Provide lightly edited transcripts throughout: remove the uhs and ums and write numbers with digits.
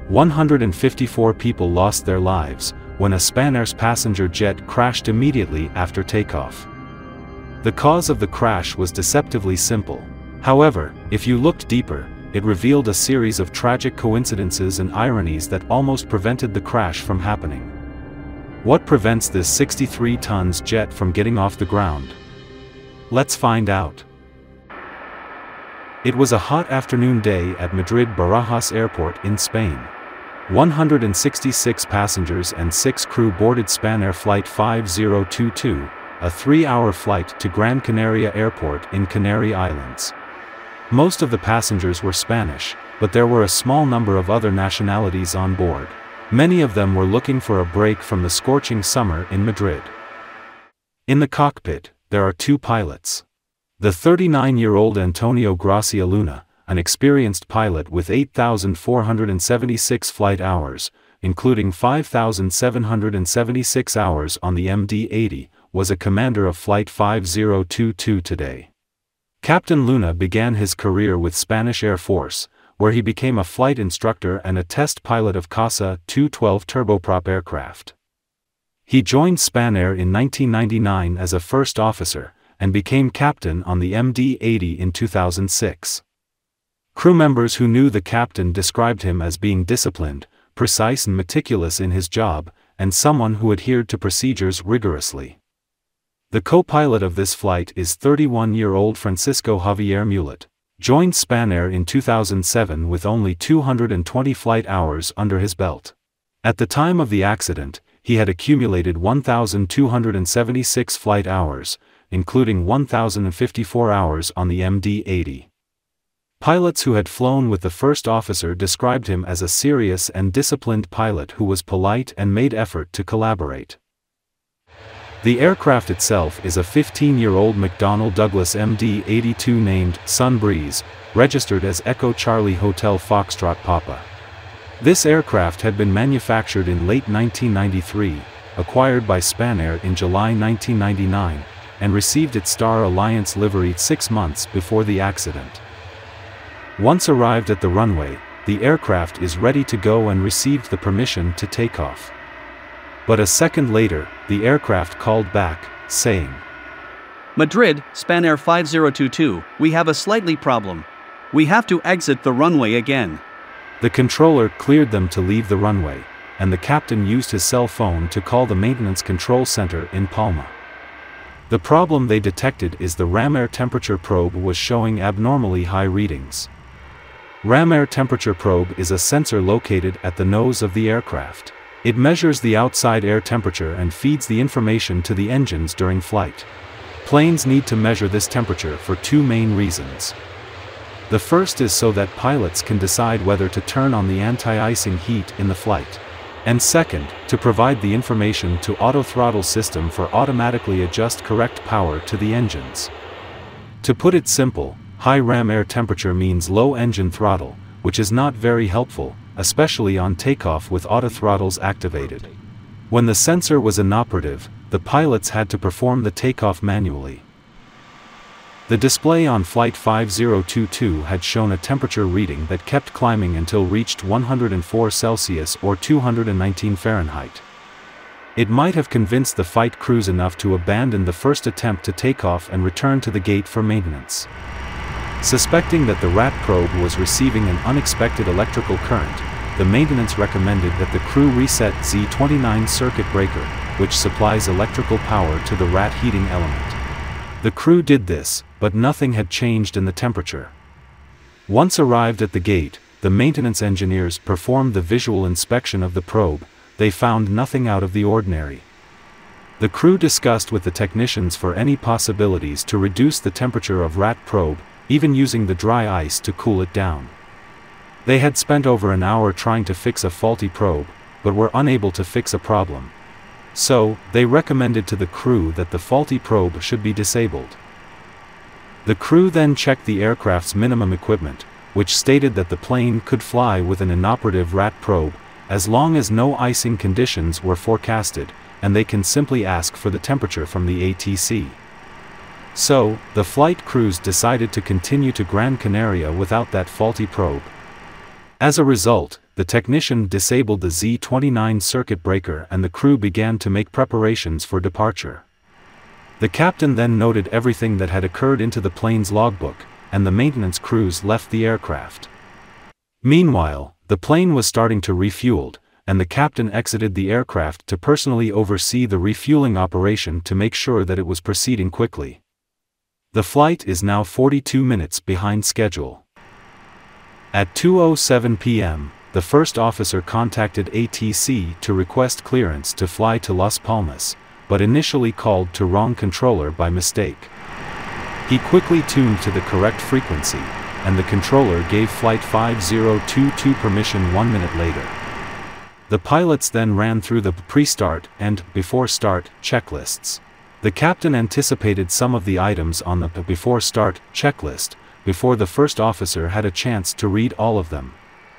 154 people lost their lives when a Spanair's passenger jet crashed immediately after takeoff. The cause of the crash was deceptively simple. However, if you looked deeper, it revealed a series of tragic coincidences and ironies that almost prevented the crash from happening. What prevents this 63 tons jet from getting off the ground? Let's find out. It was a hot afternoon day at Madrid Barajas Airport in Spain. 166 passengers and 6 crew boarded Spanair Flight 5022, a 3-hour flight to Gran Canaria Airport in Canary Islands. Most of the passengers were Spanish, but there were a small number of other nationalities on board. Many of them were looking for a break from the scorching summer in Madrid. In the cockpit, there are 2 pilots. The 39-year-old Antonio Gracia Luna, an experienced pilot with 8,476 flight hours, including 5,776 hours on the MD-80, was a commander of Flight 5022 today. Captain Luna began his career with Spanish Air Force, where he became a flight instructor and a test pilot of Casa 212 turboprop aircraft. He joined Spanair in 1999 as a first officer, and became captain on the MD-80 in 2006. Crew members who knew the captain described him as being disciplined, precise and meticulous in his job, and someone who adhered to procedures rigorously. The co-pilot of this flight is 31-year-old Francisco Javier Mulet. Joined Spanair in 2007 with only 220 flight hours under his belt. At the time of the accident, he had accumulated 1,276 flight hours, including 1,054 hours on the MD-80. Pilots who had flown with the first officer described him as a serious and disciplined pilot who was polite and made effort to collaborate. The aircraft itself is a 15-year-old McDonnell Douglas MD-82 named Sunbreeze, registered as Echo Charlie Hotel Foxtrot Papa. This aircraft had been manufactured in late 1993, acquired by Spanair in July 1999, and received its Star Alliance livery 6 months before the accident. Once arrived at the runway, the aircraft is ready to go and received the permission to take off. But a second later, the aircraft called back, saying, "Madrid, Spanair 5022, we have a slightly problem. We have to exit the runway again." The controller cleared them to leave the runway, and the captain used his cell phone to call the maintenance control center in Palma. The problem they detected is the ram air temperature probe was showing abnormally high readings. Ram air temperature probe is a sensor located at the nose of the aircraft. It measures the outside air temperature and feeds the information to the engines during flight. Planes need to measure this temperature for 2 main reasons. The first is so that pilots can decide whether to turn on the anti-icing heat in the flight. And second, to provide the information to auto-throttle system for automatically adjust correct power to the engines. To put it simple, high ram air temperature means low engine throttle, which is not very helpful, especially on takeoff with autothrottles activated. When the sensor was inoperative, the pilots had to perform the takeoff manually. The display on Flight 5022 had shown a temperature reading that kept climbing until reached 104 Celsius or 219 Fahrenheit. It might have convinced the flight crews enough to abandon the first attempt to take off and return to the gate for maintenance. Suspecting that the RAT probe was receiving an unexpected electrical current, the maintenance recommended that the crew reset Z29 circuit breaker, which supplies electrical power to the RAT heating element. The crew did this, but nothing had changed in the temperature. Once arrived at the gate, the maintenance engineers performed the visual inspection of the probe. They found nothing out of the ordinary. The crew discussed with the technicians for any possibilities to reduce the temperature of RAT probe, even using the dry ice to cool it down. They had spent over an hour trying to fix a faulty probe, but were unable to fix a problem. So, they recommended to the crew that the faulty probe should be disabled. The crew then checked the aircraft's minimum equipment, which stated that the plane could fly with an inoperative RAT probe, as long as no icing conditions were forecasted, and they can simply ask for the temperature from the ATC. So, the flight crews decided to continue to Gran Canaria without that faulty probe. As a result, the technician disabled the Z-29 circuit breaker and the crew began to make preparations for departure. The captain then noted everything that had occurred into the plane's logbook, and the maintenance crews left the aircraft. Meanwhile, the plane was starting to refuel, and the captain exited the aircraft to personally oversee the refueling operation to make sure that it was proceeding quickly. The flight is now 42 minutes behind schedule. At 2:07 p.m., the first officer contacted ATC to request clearance to fly to Las Palmas, but initially called to wrong controller by mistake. He quickly tuned to the correct frequency, and the controller gave Flight 5022 permission 1 minute later. The pilots then ran through the pre-start and before-start checklists. The captain anticipated some of the items on the before-start checklist, before the first officer had a chance to read all of them.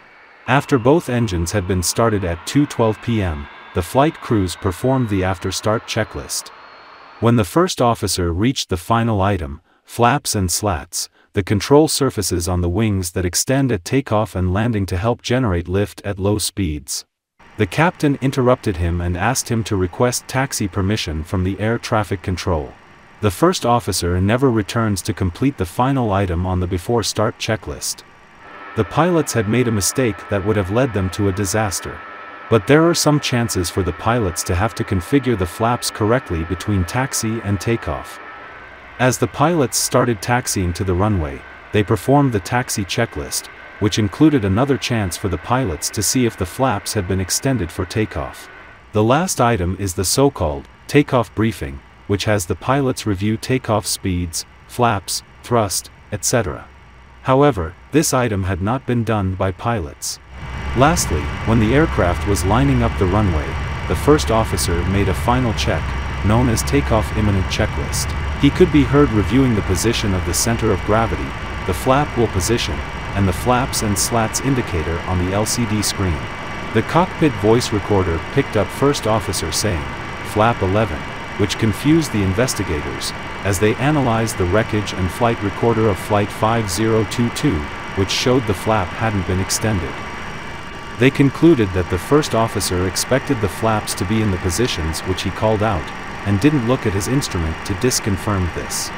After both engines had been started at 2:12 p.m., the flight crews performed the after-start checklist. When the first officer reached the final item, flaps and slats, the control surfaces on the wings that extend at takeoff and landing to help generate lift at low speeds. The captain interrupted him and asked him to request taxi permission from the air traffic control. The first officer never returns to complete the final item on the before-start checklist. The pilots had made a mistake that would have led them to a disaster. But there are some chances for the pilots to have to configure the flaps correctly between taxi and takeoff. As the pilots started taxiing to the runway, they performed the taxi checklist, which included another chance for the pilots to see if the flaps had been extended for takeoff. The last item is the so-called takeoff briefing, which has the pilots review takeoff speeds, flaps, thrust, etc. However, this item had not been done by pilots. Lastly, when the aircraft was lining up the runway, the first officer made a final check, known as takeoff imminent checklist. He could be heard reviewing the position of the center of gravity, the flap wheel position, and the flaps and slats indicator on the LCD screen. The cockpit voice recorder picked up first officer saying, "Flap 11, which confused the investigators, as they analyzed the wreckage and flight recorder of Flight 5022, which showed the flap hadn't been extended. They concluded that the first officer expected the flaps to be in the positions which he called out, and didn't look at his instrument to disconfirm this.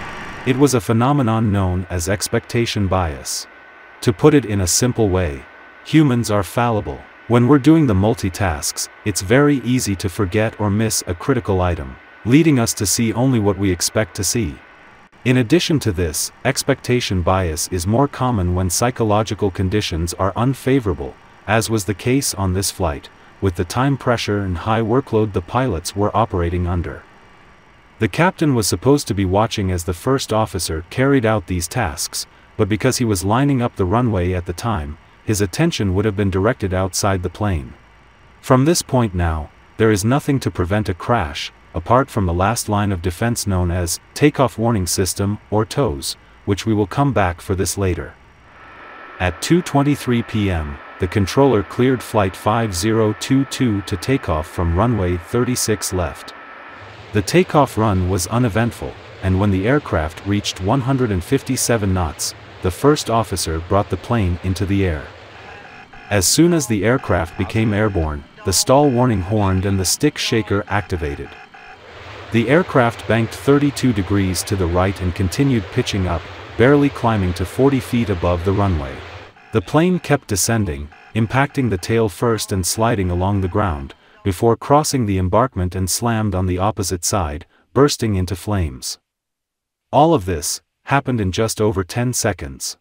It was a phenomenon known as expectation bias. To put it in a simple way, humans are fallible. When we're doing the multitasks, it's very easy to forget or miss a critical item, leading us to see only what we expect to see. In addition to this, expectation bias is more common when psychological conditions are unfavorable, as was the case on this flight, with the time pressure and high workload the pilots were operating under. The captain was supposed to be watching as the first officer carried out these tasks, but because he was lining up the runway at the time, his attention would have been directed outside the plane. From this point now, there is nothing to prevent a crash, apart from the last line of defense known as Takeoff Warning System, or TOWS, which we will come back for this later. At 2:23 p.m., the controller cleared Flight 5022 to takeoff from runway 36 left. The takeoff run was uneventful, and when the aircraft reached 157 knots, the first officer brought the plane into the air. As soon as the aircraft became airborne, the stall warning horned and the stick shaker activated. The aircraft banked 32 degrees to the right and continued pitching up, barely climbing to 40 feet above the runway. The plane kept descending, impacting the tail first and sliding along the ground, before crossing the embankment and slammed on the opposite side, bursting into flames. All of this happened in just over 10 seconds.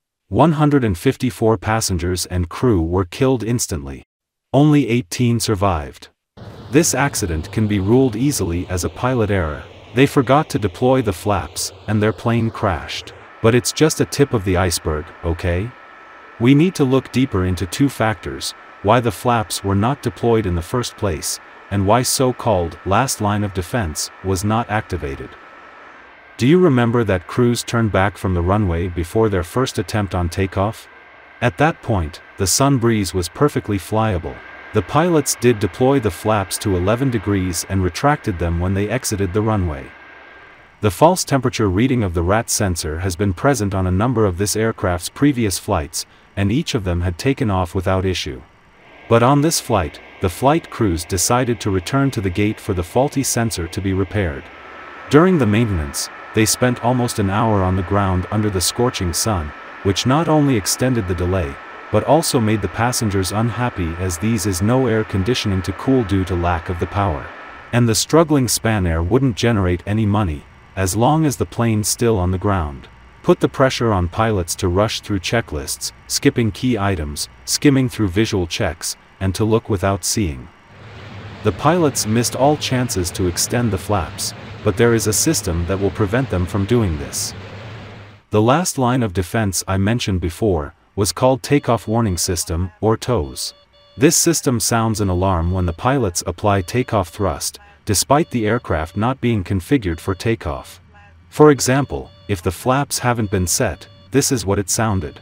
154 passengers and crew were killed instantly. Only 18 survived. This accident can be ruled easily as a pilot error. They forgot to deploy the flaps, and their plane crashed. But it's just a tip of the iceberg, okay? We need to look deeper into two factors: why the flaps were not deployed in the first place, and why so-called last line of defense was not activated. Do you remember that crews turned back from the runway before their first attempt on takeoff? At that point, the sun breeze was perfectly flyable. The pilots did deploy the flaps to 11 degrees and retracted them when they exited the runway. The false temperature reading of the RAT sensor has been present on a number of this aircraft's previous flights, and each of them had taken off without issue. But on this flight, the flight crews decided to return to the gate for the faulty sensor to be repaired. During the maintenance, they spent almost an hour on the ground under the scorching sun, which not only extended the delay, but also made the passengers unhappy as these is no air conditioning to cool due to lack of the power. And the struggling Spanair wouldn't generate any money, as long as the plane's still on the ground. Put the pressure on pilots to rush through checklists, skipping key items, skimming through visual checks, and to look without seeing. The pilots missed all chances to extend the flaps, but there is a system that will prevent them from doing this. The last line of defense I mentioned before was called Takeoff Warning System, or TOWS. This system sounds an alarm when the pilots apply takeoff thrust, despite the aircraft not being configured for takeoff. For example, if the flaps haven't been set, this is what it sounded.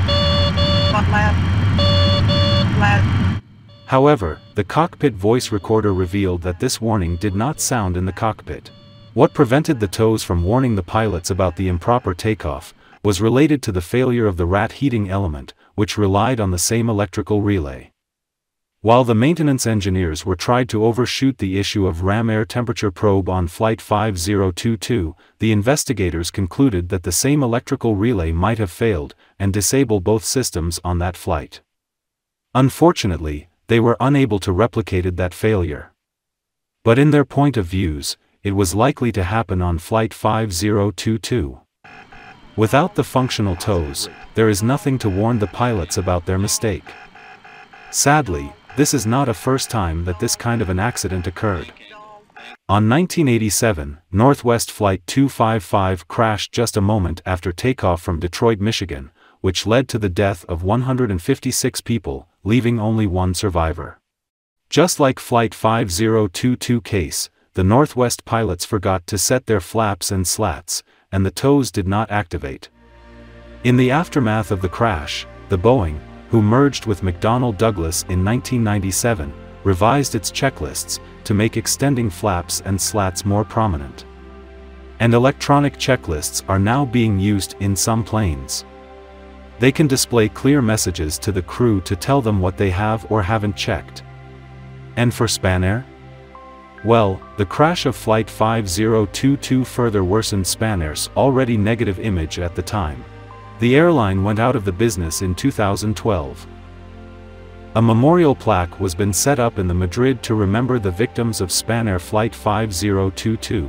However, the cockpit voice recorder revealed that this warning did not sound in the cockpit. What prevented the TOWS from warning the pilots about the improper takeoff was related to the failure of the rat heating element, which relied on the same electrical relay. While the maintenance engineers were tried to overshoot the issue of RAM air temperature probe on Flight 5022, the investigators concluded that the same electrical relay might have failed and disable both systems on that flight. Unfortunately, they were unable to replicate that failure. But in their point of views, it was likely to happen on Flight 5022. Without the functional TOWS, there is nothing to warn the pilots about their mistake. Sadly, this is not a first time that this kind of an accident occurred. On 1987, Northwest Flight 255 crashed just a moment after takeoff from Detroit, Michigan, which led to the death of 156 people, leaving only one survivor. Just like Flight 5022 case, the Northwest pilots forgot to set their flaps and slats, and the TOWS did not activate. In the aftermath of the crash, the Boeing, who merged with McDonnell Douglas in 1997, revised its checklists to make extending flaps and slats more prominent. And electronic checklists are now being used in some planes. They can display clear messages to the crew to tell them what they have or haven't checked. And for Spanair? Well, the crash of Flight 5022 further worsened Spanair's already negative image at the time. The airline went out of the business in 2012. A memorial plaque was been set up in the Madrid to remember the victims of Spanair Flight 5022.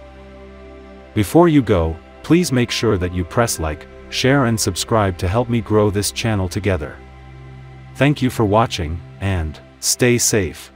Before you go, please make sure that you press like, share and subscribe to help me grow this channel together. Thank you for watching, and stay safe.